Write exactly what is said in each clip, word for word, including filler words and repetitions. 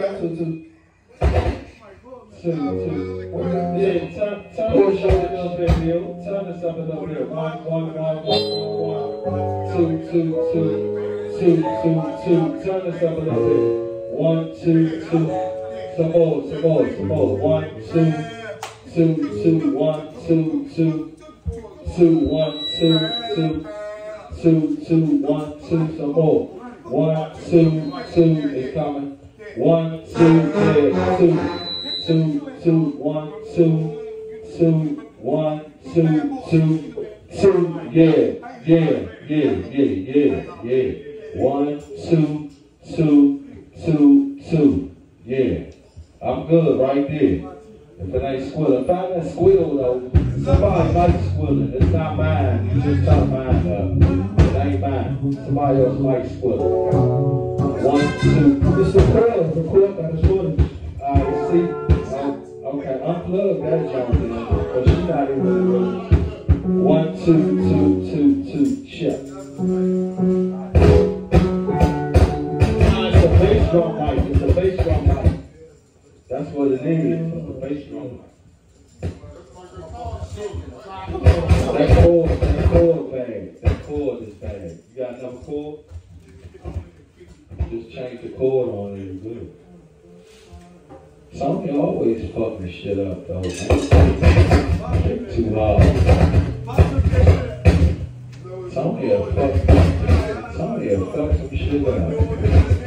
two, two. Two, two. Yeah, turn, turn this up a little bit, Neil. Turn this up a little bit. One, one, one, one, one. Two, two, two. Two, two, two. Turn this up a little bit. One, two, two. Some more, some more, some more. One, two, two, two, one, two, two. Two, one, two, two. Two, two, one, two. Some more. One, two, two. It's coming. One, two, yeah, two. Two, two, one, two, two, one, two, two, two, yeah, yeah, yeah, yeah, yeah, yeah. One, two, two, two, two, yeah. I'm good right there. If it ain't squilling, find that squirrel though. Somebody likes squilling. It's not mine. You just turn mine up. It ain't mine. Somebody else likes squilling. One, two. It's the prayer. The prayer that is squilling. Alright, see. Okay, unplug that jump in, but she's not even really. One, two, two, two, two, check. Nah, it's a bass drum mic. It's a bass drum mic. That's what it is. It's a bass drum mic. That cord, that cord bag. That cord is bad. You got another cord? Just change the cord on it. You're good. Some of you always fuck this shit up though. Shit too hard. Some of you fuck. Some of you fuck some shit up.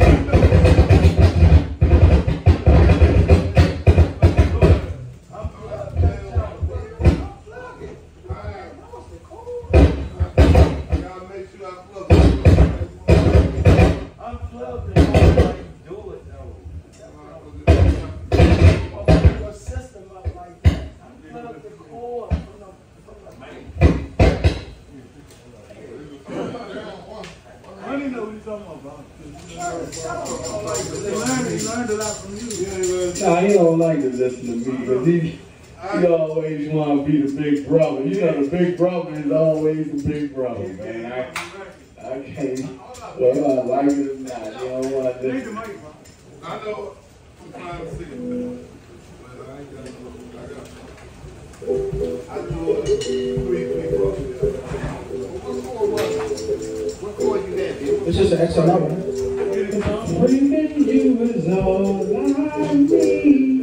Nah, he don't like to listen to me because he, he always want to be the big brother. You know, the big brother is always the big brother, man. I, I can't, whether I like it or not, you don't want to listen. I know I'm trying to see it, but I ain't got no, I got I do a three, three, four. What chord was it? What chord you had, dude? It's just an X L R, right? Breathing you is all I need.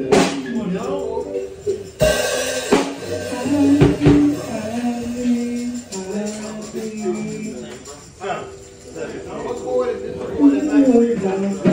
What chord is this? What chord is that?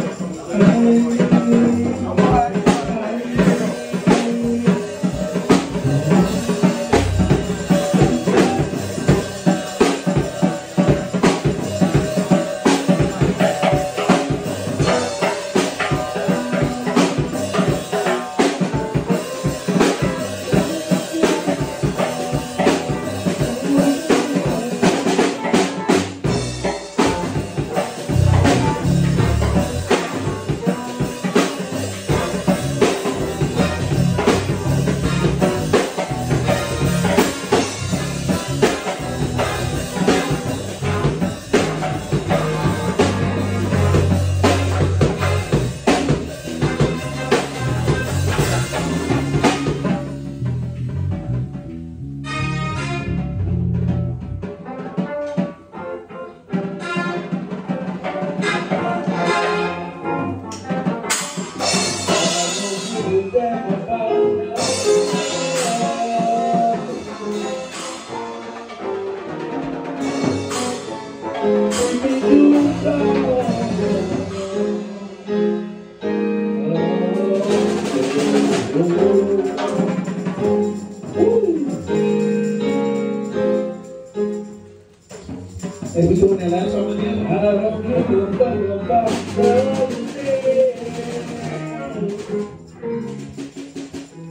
Hey, we doing that last song again? I don't give a fuck about love.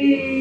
me.